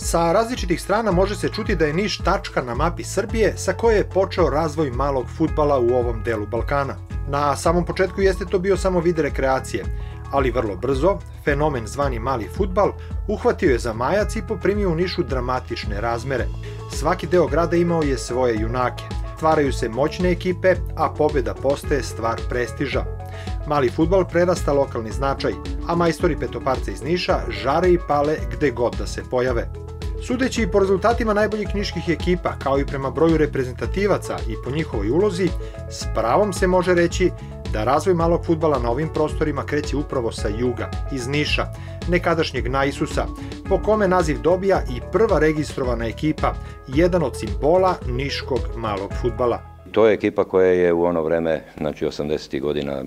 Sa različitih strana može se čuti da je Niš tačka na mapi Srbije sa koje je počeo razvoj malog fudbala u ovom delu Balkana. Na samom početku jeste to bio samo vid rekreacije, ali vrlo brzo, fenomen zvani mali fudbal uhvatio je zamajac i poprimio u Nišu dramatične razmere. Svaki deo grada imao je svoje junake. Stvaraju se moćne ekipe, a pobjeda postaje stvar prestiža. Mali fudbal prerasta lokalni značaj, a majstori petoparca iz Niša žare i pale gde god da se pojave. Sudeći i po rezultatima najboljih niških ekipa, kao i prema broju reprezentativaca i po njihovoj ulozi, s pravom se može reći da razvoj malog fudbala na ovim prostorima kreće upravo sa juga, iz Niša, nekadašnjeg Naisusa, po kome naziv dobija i prva registrovana ekipa, jedan od simbola niškog malog fudbala. To je ekipa koja je u ono vreme, znači 80. godina,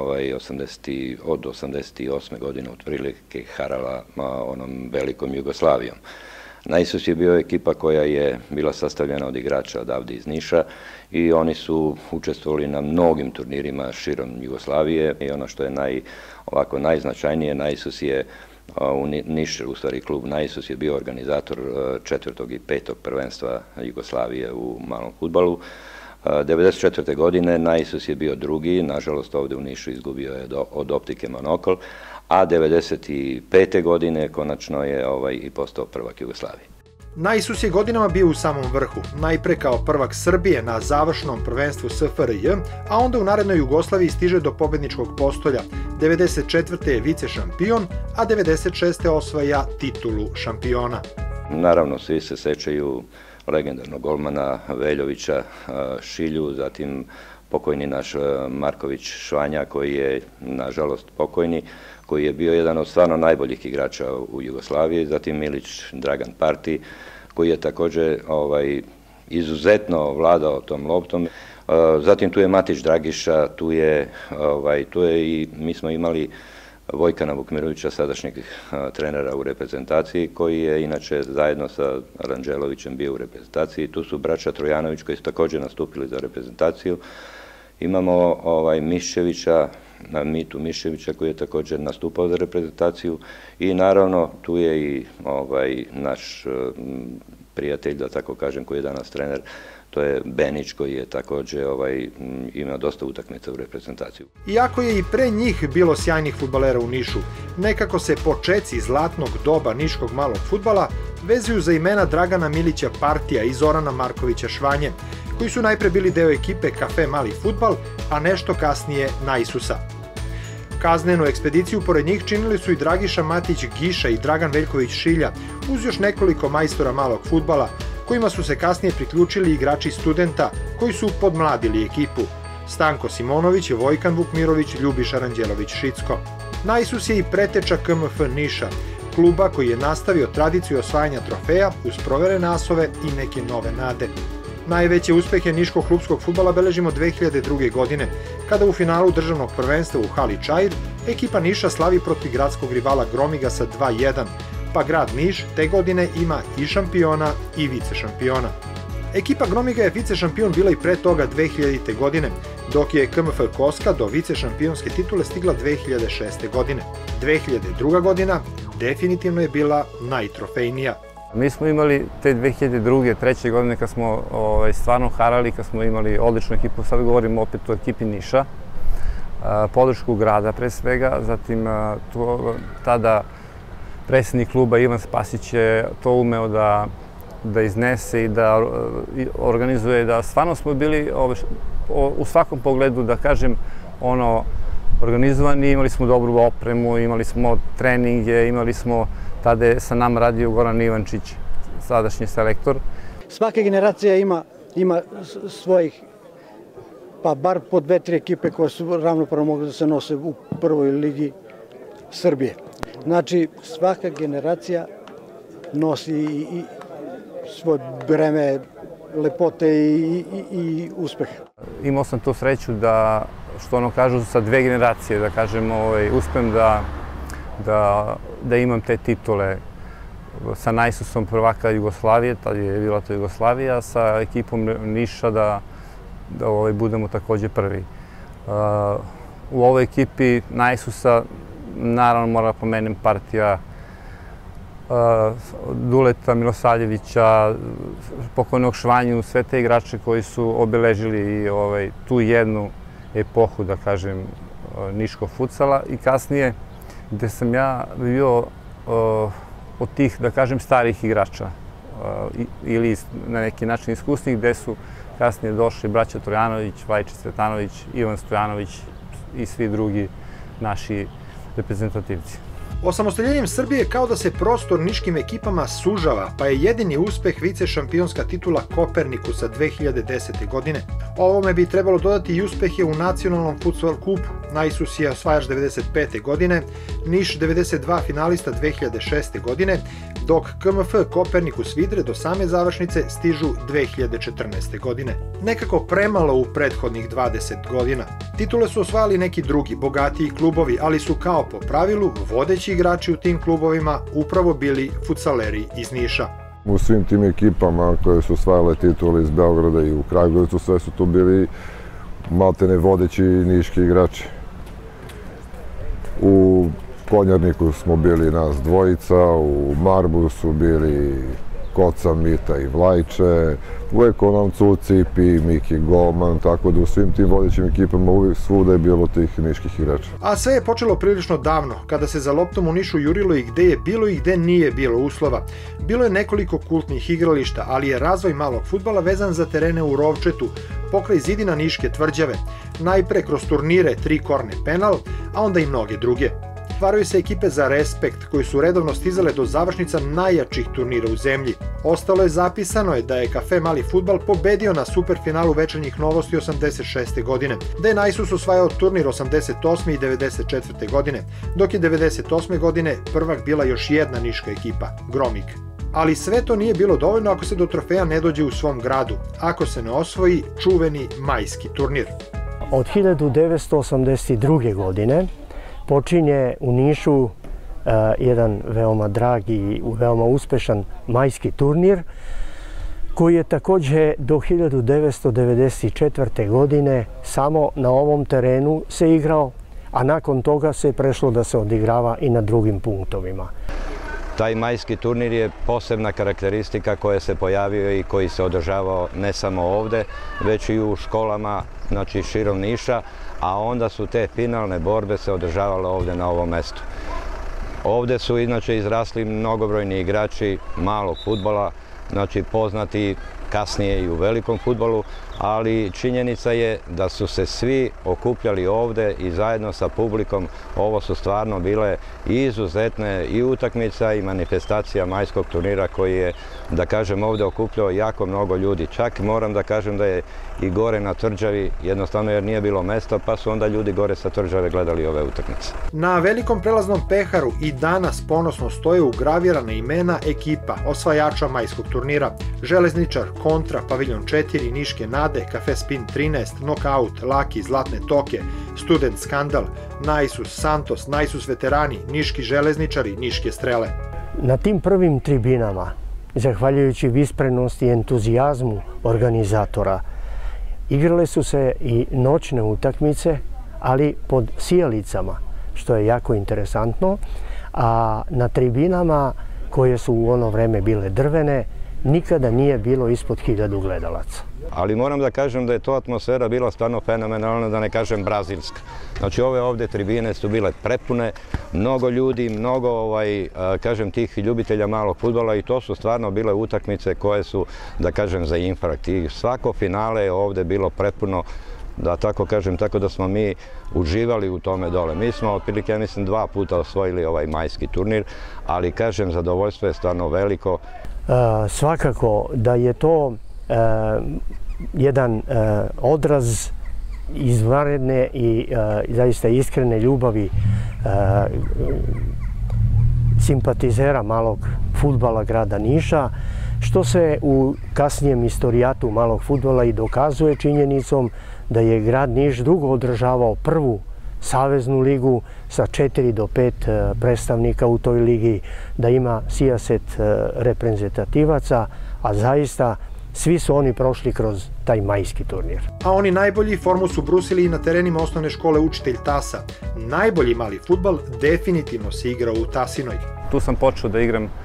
od 88. godine otprilike harala onom velikom Jugoslavijom. Naisus je bio ekipa koja je bila sastavljena od igrača odavde iz Niša i oni su učestvovali na mnogim turnirima širom Jugoslavije i ono što je najznačajnije, Naisus je u stvari klub Naisus je bio organizator 4. i 5. prvenstva Jugoslavije u malom fudbalu. 1994. godine Naisus je bio drugi, nažalost ovde u Nišu izgubio je od Optike Monokl, a 1995. godine konačno je i postao prvak Jugoslavije. Naisus je godinama bio u samom vrhu, najpre kao prvak Srbije na završnom prvenstvu SFRJ, a onda u narednoj Jugoslaviji stiže do pobedničkog postolja. 1994. je vice šampion, a 1996. osvaja titulu šampiona. Naravno, svi se sećaju legendarnog golmana Veljovića, Šilju, zatim pokojni naš Marković Švanja, koji je, nažalost, pokojni, koji je bio jedan od stvarno najboljih igrača u Jugoslaviji, zatim Milić Dragan Parti, koji je također izuzetno vladao tom loptom. Zatim tu je Matić Dragiša, tu je i mi smo imali Vojkana Vukmirovića, sadašnjeg trenera u reprezentaciji, koji je inače zajedno sa Aranđelovićem bio u reprezentaciji. Tu su braća Trojanović koji su također nastupili za reprezentaciju. Imamo Miščevića, Mitu Miščevića koji je također nastupao za reprezentaciju i naravno tu je i naš prijatelj, da tako kažem, koji je danas trener, to je Benić koji je također imao dosta utakmica u reprezentaciju. Iako je i pre njih bilo sjajnih fudbalera u Nišu, nekako se počeci zlatnog doba niškog malog fudbala vezuju za imena Dragana Milića Partija i Zorana Markovića Švanje, koji su najpre bili deo ekipe Kafe Mali fudbal, a nešto kasnije Naisusa. Kaznenu ekspediciju pored njih činili su i Dragiša Matić Giša i Dragan Veljković Šilja, uz još nekoliko majstora malog fudbala, kojima su se kasnije priključili igrači Studenta koji su podmladili ekipu. Stanko Simonović, Vojkan Vukmirović, Ljubiša Ranđelović-Šicko. Naisus je i preteča KMF Niša, kluba koji je nastavio tradiciju osvajanja trofeja uz proverene asove i neke nove nade. Najveće uspehe niškog klubskog fudbala beležimo 2002. godine, kada u finalu državnog prvenstva u hali Čair ekipa Niša slavi protiv gradskog rivala Gromiga sa 2:1, pa grad Niš te godine ima i šampiona i vice šampiona. Ekipa Gromiga je vice šampion bila i pre toga 2000. godine, dok je KMF Koska do vice šampionske titule stigla 2006. godine. 2002. godina definitivno je bila najtrofejnija. Mi smo imali te 2002. 2003. godine kad smo stvarno harali, kad smo imali odličnu ekipu, sad govorimo opet o ekipi Niša, podršku grada pre svega, zatim tada predsjednik kluba Ivan Spasić je to umeo da iznese i da organizuje, da stvarno smo bili u svakom pogledu, da kažem, organizovani, imali smo dobru opremu, imali smo treninge, imali smo, tada je sa nama radio Goran Ivančić, sadašnji selektor. Svaka generacija ima svojih, pa bar po 2-3 ekipe koje su ravnopravno mogli da se nose u prvoj ligi Srbije. Znači, svaka generacija nosi i svoje breme, lepote i uspehe. Imao sam tu sreću da, što kažu, sa 2 generacije, da kažem, uspem da imam te titule sa Naisusom prvaka Jugoslavije, tad je bila to Jugoslavija, sa ekipom Niša da budemo također prvi. U ovoj ekipi Naisusa, naravno, moram da pomenem Partija, Duleta Milosavljevića, pokojnog Švanju, sve te igrače koji su obeležili tu jednu epohu, da kažem, niškog futsala i kasnije gde sam ja bio od tih, da kažem, starih igrača ili na neki način iskusnih, gde su kasnije došli braća Trojanović, Vlajče Cvetanović, Ivan Stojanović i svi drugi naši reprezentativci. Osamostaljenjem Srbije kao da se prostor niškim ekipama sužava, pa je jedini uspeh vice šampionska titula Kopernikusa 2010. godine. Ovome bi trebalo dodati i uspehe u nacionalnom futsal kupu. Naisus je osvajač 1995. godine, Niš 92 finalista 2006. godine, dok KMF Kopernikus Vidre do same završnice stižu 2014. godine. Nekako premalo u prethodnih 20 godina. Titule su osvajali neki drugi, bogatiji klubovi, ali su kao po pravilu vodeći igrači u tim klubovima upravo bili futsaleri iz Niša. U svim tim ekipama koje su osvajale titule iz Beograda i u Kragujevcu, sve su tu bili maltene vodeći niški igrači. U Konjarniku smo bili nas dvojica, u Marbu su bili Koca, Mita i Vlajče, u Ekonomcu, Cipi, Miki Golman, tako da u svim tim vodećim ekipama uvijek svuda je bilo tih niških igrača. A sve je počelo prilično davno, kada se za loptom u Nišu jurilo i gde je bilo i gde nije bilo uslova. Bilo je nekoliko kultnih igrališta, ali je razvoj malog fudbala vezan za terene u Rovčetu, pokraj zidina Niške tvrđave, najpre kroz turnire 3 korne penal, a onda i mnoge druge. Stvaraju se ekipe za respekt koji su redovno stizale do završnica najjačih turnira u zemlji. Ostalo je zapisano da je Kafe Mali fudbal pobedio na superfinalu Večernjih novosti 86. godine, da je Naisus osvajao turnir 88. i 94. godine, dok je 98. godine prvak bila još jedna niška ekipa, Gromik. Ali sve to nije bilo dovoljno ako se do trofeja ne dođe u svom gradu, ako se ne osvoji čuveni majski turnir. Od 1982. godine počinje u Nišu jedan veoma drag i veoma uspešan majski turnir koji je takođe do 1994. godine samo na ovom terenu se igrao, a nakon toga se prešlo da se odigrava i na drugim punktovima. Taj majski turnir je posebna karakteristika koja se pojavio i koji se održavao ne samo ovde, već i u školama, znači širom Niša, a onda su te finalne borbe se održavale ovde na ovom mestu. Ovde su inače izrasli mnogobrojni igrači malog fudbala, znači poznati kasnije i u velikom fudbalu, ali činjenica je da su se svi okupljali ovde i zajedno sa publikom. Ovo su stvarno bile izuzetne i utakmica i manifestacija majskog turnira koji je, da kažem, ovde okupljao jako mnogo ljudi. Čak moram da kažem da je i gore na tvrđavi, jednostavno jer nije bilo mesta, pa su onda ljudi gore sa tvrđave gledali ove utakmice. Na velikom prelaznom peharu i danas ponosno stoje ugravirana imena ekipa osvajača majskog turnira: Železničar, Kontra, Paviljon 4, Niške Nade, Kafe Spin 13, Knockout, Laki, Zlatne Toke, Student Skandal, Naisus, Santos, Naisus Veterani, Niški železničari, Niške Strele. Na tim prvim tribinama, zahvaljujući visprenosti i entuzijazmu organizatora, igrale su se i noćne utakmice, ali pod sijalicama, što je jako interesantno, a na tribinama koje su u ono vreme bile drvene, nikada nije bilo ispod 1000 gledalaca. Ali moram da kažem da je to atmosfera bila stvarno fenomenalna, da ne kažem brazilska. Znači ove ovde tribine su bile prepune, mnogo ljudi, mnogo, kažem, tih ljubitelja malog fudbala i to su stvarno bile utakmice koje su, da kažem, za infarkt. I svako finale je ovde bilo prepuno, da tako kažem, tako da smo mi uživali u tome dole. Mi smo, otprilike, ja mislim, 2 puta osvojili ovaj majski turnir, ali, kažem, zadovoljstvo je stvarno veliko. Svakako da je to jedan odraz izvanredne i zaista iskrene ljubavi simpatizera malog fudbala grada Niša, što se u kasnijem istorijatu malog fudbala i dokazuje činjenicom da je grad Niš dugo održavao prvu saveznu ligu sa 4 do 5 predstavnika u toj ligi, da ima sijaset reprezentativaca, a zaista svi su oni prošli kroz taj majski turnir. A oni najbolji formu su brusili i na terenima osnovne škole Učitelj Tasa. Najbolji mali fudbal definitivno se igrao u Tasinoj. Tu sam počeo da igram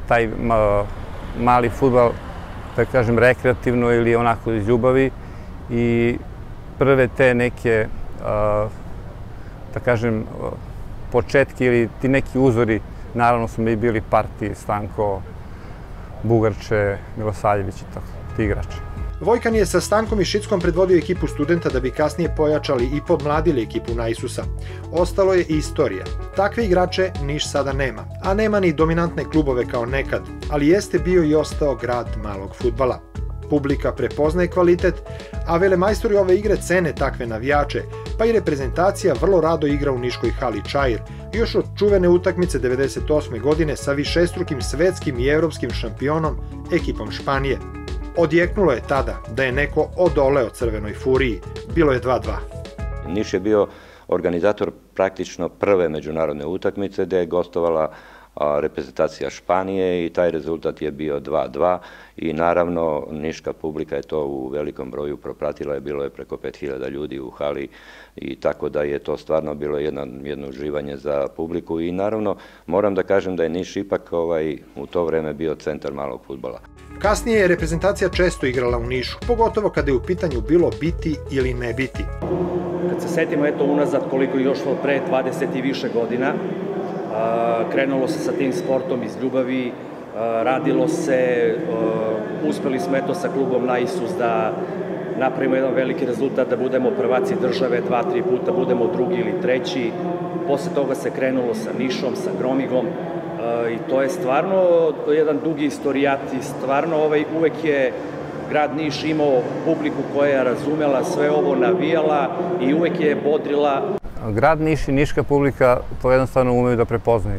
taj mali fudbal, da kažem, rekreativno ili onako iz ljubavi. I prve te neke, da kažem, početki ili ti neki uzori, naravno su mi bili Partije, Stanko, Bugarče, Milosavljević i ti igrači. Vojkan je sa Stankom i Šickom predvodio ekipu Studenta da bi kasnije pojačali i podmladili ekipu Naisusa. Ostalo je i istorija. Takve igrače Niš sada nema, a nema ni dominantne klubove kao nekad, ali jeste bio i ostao grad malog fudbala. Publika prepoznaje kvalitet, a velemajstori ove igre cene takve navijače, pa i reprezentacija vrlo rado igra u niškoj hali Čair, još od čuvene utakmice 98. godine sa višestrukim svetskim i evropskim šampionom, ekipom Španije. Odjeknulo je tada da je neko odoleo Crvenoj furiji. Bilo je 2:2. Niš je bio organizator praktično prve međunarodne utakmice gde je gostovala reprezentacija Španije i taj rezultat je bio 2:2 i naravno niška publika je to u velikom broju propratila, bilo je preko 5000 ljudi u hali i tako da je to stvarno bilo jedno uživanje za publiku i naravno moram da kažem da je Niš ipak u to vreme bio centar malog fudbala. Kasnije je reprezentacija često igrala u Nišu, pogotovo kada je u pitanju bilo biti ili ne biti. Kad se setimo unazad koliko je došlo pre 20 i više godina, krenulo se sa tim sportom iz ljubavi, radilo se, uspeli smo sa klubom Naisus da napravimo jedan veliki rezultat, da budemo prvaci države, 2-3 puta budemo drugi ili treći. Posle toga se krenulo sa Nišom, sa Gromigom i to je stvarno jedan dugi istorijat i stvarno uvek je grad Niš imao publiku koja je razumela sve ovo, navijala i uvek je bodrila. Grad Niš i niška publika to jednostavno umeju da prepoznaju.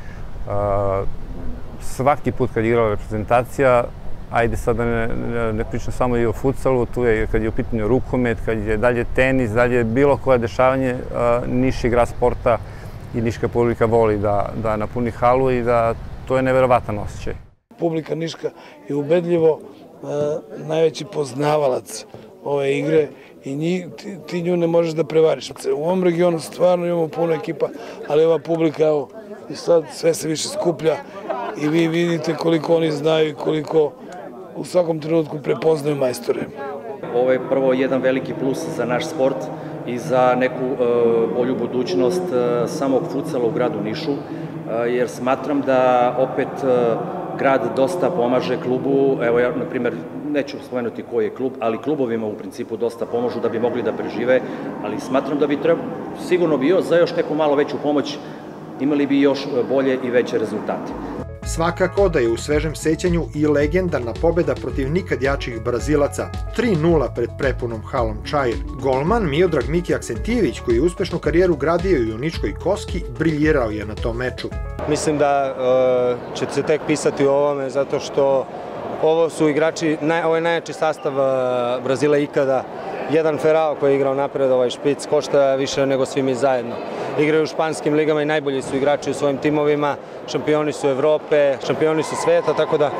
Svaki put kad je igrala reprezentacija, ajde sad da ne pričam samo i o futsalu, tu je kad je u pitanju rukomet, kad je dalje tenis, dalje bilo koje dešavanje, Niš je grad sporta i niška publika voli da napuni halu i da to je neverovatan osjećaj. Publika niška je ubedljivo najveći poznavalac ove igre i ti nju ne možeš da prevariš. U ovom regionu stvarno imamo puno ekipa, ali ova publika, evo, i sad sve se više skuplja i vi vidite koliko oni znaju i koliko u svakom trenutku prepoznaju majstore. Ovo je prvo jedan veliki plus za naš sport i za neku bolju budućnost samog futsala u gradu Nišu, jer smatram da opet grad dosta pomaže klubu. Evo ja, na primjer, neću spomenuti koji je klub, ali klubovima u principu dosta pomažu da bi mogli da prežive, ali smatram da bi sigurno bio za još neku malo veću pomoć, imali bi još bolje i veće rezultate. Svakako da je u svežem sećanju i legendarna pobeda protiv nikad jačih Brazilaca, 3:0 pred prepunom halom Čair. Golman Miodrag Miki Aksentijević, koji je uspešnu karijeru gradio i u Niškoj Koski, briljirao je na tom meču. Mislim da će se tek pisati o ovome, zato što ovo su igrači, ovo je najjači sastav Brazila ikada. Jedan Ferrao koji je igrao napred, ovaj špic, košta više nego svi mi zajedno. Igraju u španskim ligama i najbolji su igrači u svojim timovima, šampioni su Evrope, šampioni su sveta, tako da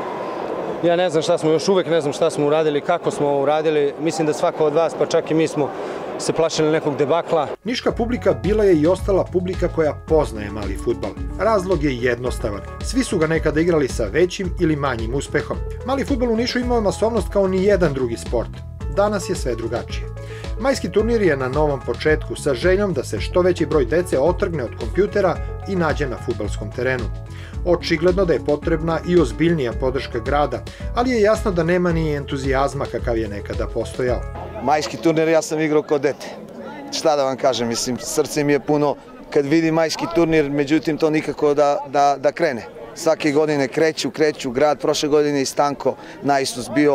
ja ne znam šta smo, još uvek ne znam šta smo uradili, kako smo ovo uradili. Mislim da svako od vas, pa čak i mi smo se plašili nekog debakla. Niška publika bila je i ostala publika koja poznaje mali fudbal. Razlog je jednostavan. Svi su ga nekada igrali sa većim ili manjim uspehom. Mali fudbal u Nišu imao masovnost kao ni jedan drugi sport. Danas je sve drugačije. Majski turnir je na novom početku sa željom da se što veći broj dece otrgne od kompjutera i nađe na fudbalskom terenu. Očigledno da je potrebna i ozbiljnija podrška grada, ali je jasno da nema ni entuzijazma kakav je nekada postojao. Majski turnir ja sam igrao kao dete. Šta da vam kažem, mislim, srce mi je puno kad vidim majski turnir, međutim to nikako da krene. Svake godine kreću grad, prošle godine i Stanko Naisus bio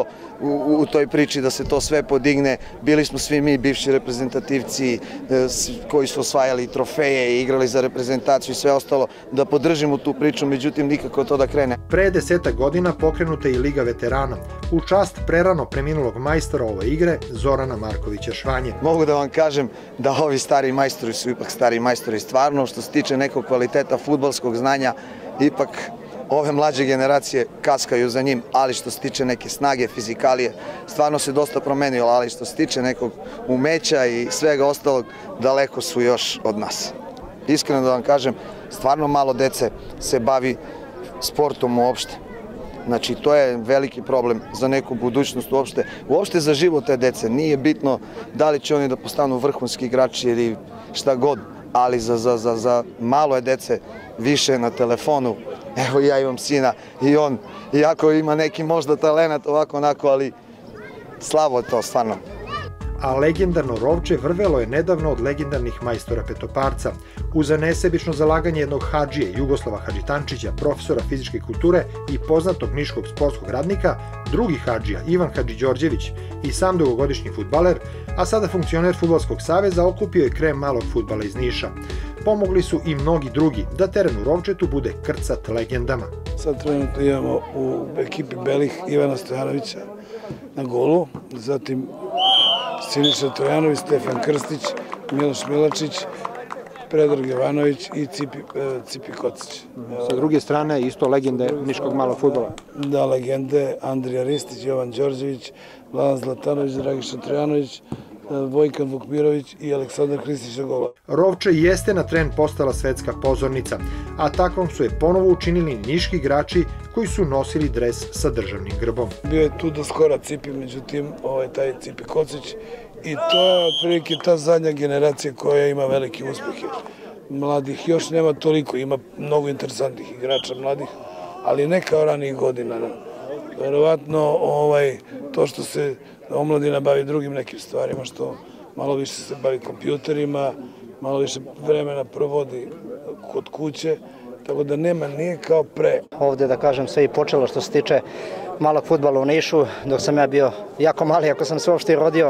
u toj priči da se to sve podigne. Bili smo svi mi bivši reprezentativci koji su osvajali trofeje i igrali za reprezentaciju i sve ostalo, da podržimo tu priču, međutim nikako to da krene. Pre 10 godina pokrenuta je i Liga veterana, u čast prerano preminulog majstora ove igre, Zorana Markovića Švanje. Mogu da vam kažem da ovi stari majstori su ipak stari majstori stvarno, što se tiče nekog kvaliteta fudbalskog znanja, ipak ove mlađe generacije kaskaju za njim, ali što se tiče neke snage, fizikalije, stvarno se dosta promenilo, ali što se tiče nekog umeća i svega ostalog, daleko su još od nas. Iskreno da vam kažem, stvarno malo dece se bavi sportom uopšte. Znači, to je veliki problem za neku budućnost uopšte za život te dece. Nije bitno da li će oni da postanu vrhunski igrači ili šta god, ali za malo je dece više na telefonu. Evo, ja imam sina i on, iako ima neki možda talenat ovako onako, ali slabo je to stvarno. A legendarno Rovče vrvelo je nedavno od legendarnih majstora petoparca. Uz nesebično zalaganje jednog hadžije, Jugoslava Hadžitančića, profesora fizičke kulture i poznatog niškog sportskog radnika, drugi hadžija, Ivan Hadžiđorđević, i sam dugogodišnji fudbaler, a sada funkcioner Fudbalskog saveza, okupio je krem malog fudbala iz Niša. Pomogli su i mnogi drugi da teren u Rovčetu bude krcat legendama. Sad trenutno imamo u ekipi belih Ivana Stojanovića na golu, zatim Siniša Trojanović, Stefan Krstić, Miloš Milačić, Predrag Jovanović i Cipi Kocić. Sa druge strane, isto legende niškog malog fudbala. Da, legende Andrija Ristić, Jovan Đorđević, Vladan Zlatanović, Dragiša Trojanović, Vojkan Vukmirović i Aleksandar Hristić na gola. Rovče jeste na tren postala svetska pozornica, a takvom su je ponovo učinili niški igrači koji su nosili dres sa državnim grbom. Bio je tu do skora Cipi, međutim, taj Cipi Kocić, i to je otprilike ta zadnja generacija koja ima velike uspehe. Mladih još nema toliko, ima mnogo interesantnih igrača mladih, ali ne kao ranijih godina. Verovatno to što se omladina bavi drugim nekim stvarima, što malo više se bavi kompjuterima, malo više vremena provodi kod kuće, tako da nije kao pre. Ovde, da kažem, sve i počelo što se tiče malog fudbala u Nišu, dok sam ja bio jako mali, ako sam se uopšte i rodio,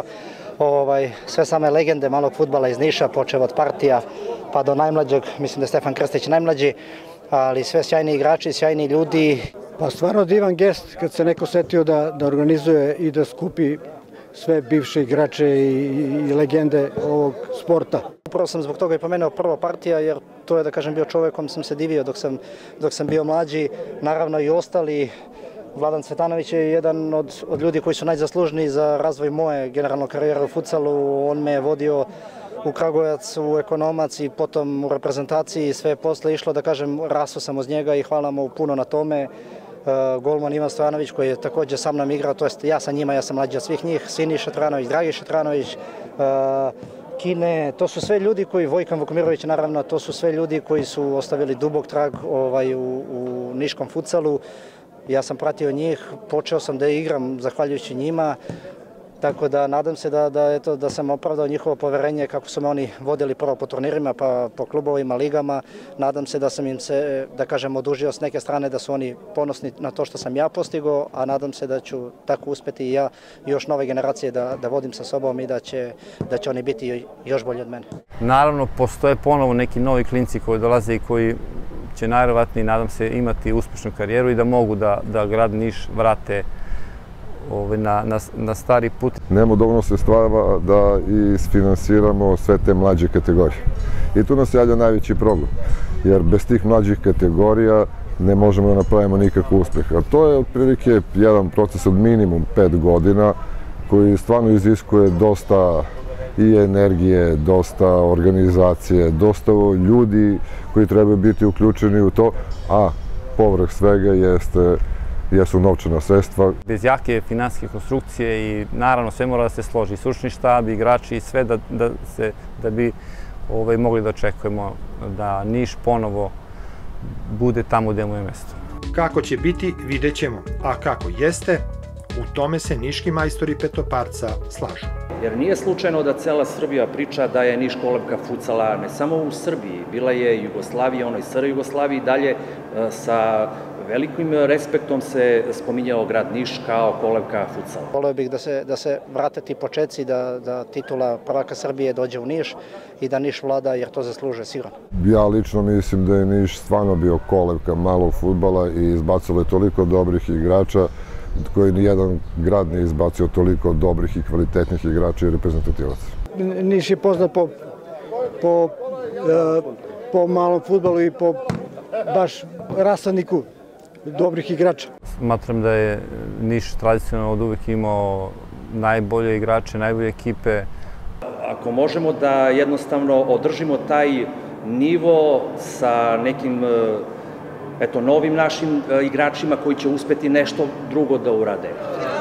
sve same legende malog fudbala iz Niša, počeo od Partija pa do najmlađeg, mislim da je Stefan Krstić najmlađi, ali sve sjajni igrači, sjajni ljudi. Pa stvarno divan gest kad se neko setio da organizuje i da skupi sve bivše igrače i legende ovog sporta. Upravo sam zbog toga i pomenuo prvo Partija, jer to je, da kažem, bio čovjek kom sam se divio dok sam bio mlađi. Naravno i ostali. Vladan Cvetanović je jedan od ljudi koji su najzaslužniji za razvoj moje generalno karijere u futsalu. On me je vodio u Kragujevac, u Ekonomac i potom u reprezentaciji. Sve je posle išlo, da kažem, rastao sam uz njega i hvala mu puno na tome. Golman Ivan Stojanović koji je također sa mnom igrao, to jest ja sa njima, ja sam mlađi od svih njih, Siniša Tranović, Dragiša Tranović, Kine, to su sve ljudi koji, Vojkan Vukmirović naravno, to su sve ljudi koji su ostavili dubok trag u niškom futsalu. Ja sam pratio njih, počeo sam da igram zahvaljujući njima, tako da nadam se da sam opravdao njihovo poverenje kako su me oni vodili prvo po turnirima pa po klubovima, ligama. Nadam se da sam im se, da kažem, odužio s neke strane, da su oni ponosni na to što sam ja postigao, a nadam se da ću tako uspeti i ja i još nove generacije da vodim sa sobom i da će oni biti još bolji od mene. Naravno, postoje ponovo neki novi klinci koji dolaze i koji će najverovatnije, nadam se, imati uspešnu karijeru i da mogu da grad Niš vrate na stari put. Nemamo dovoljno sredstava da isfinansiramo sve te mlađe kategorije. I tu nas javlja najveći problem, jer bez tih mlađih kategorija ne možemo da napravimo nikakav uspeh. A to je otprilike jedan proces od minimum 5 godina koji stvarno iziskuje dosta i energije, dosta organizacije, dosta ljudi koji trebaju biti uključeni u to, a povrh svega jesu novčana sredstva. Bez jake finansijske konstrukcije i naravno sve mora da se složi, stručni štab, igrači i sve da bi mogli da očekujemo da Niš ponovo bude tamo gde mu je mesto. Kako će biti, vidjet ćemo, a kako jeste, u tome se niški majstori petoparca slažu. Jer nije slučajno da cela Srbija priča da je Niš kolevka futsala, ne samo u Srbiji, bila je Jugoslavija, onoj SR Jugoslaviji, dalje sa velikim respektom se spominjao grad Niš kao kolevka futsala. Voleo bih da se vrate ti početci, da titula prvaka Srbije dođe u Niš i da Niš vlada, jer to zaslužuje sigurno. Ja lično mislim da je Niš stvarno bio kolevka malog fudbala i izbacilo je toliko dobrih igrača koji nijedan grad nije izbacio toliko dobrih i kvalitetnih igrača i reprezentativaca. Niš je poznat po malom fudbalu i po baš rasadniku dobrih igrača. Smatram da je Niš tradicionalno od uvek imao najbolje igrače, najbolje ekipe. Ako možemo da jednostavno održimo taj nivo sa nekim novim našim igračima koji će uspeti nešto drugo da urade.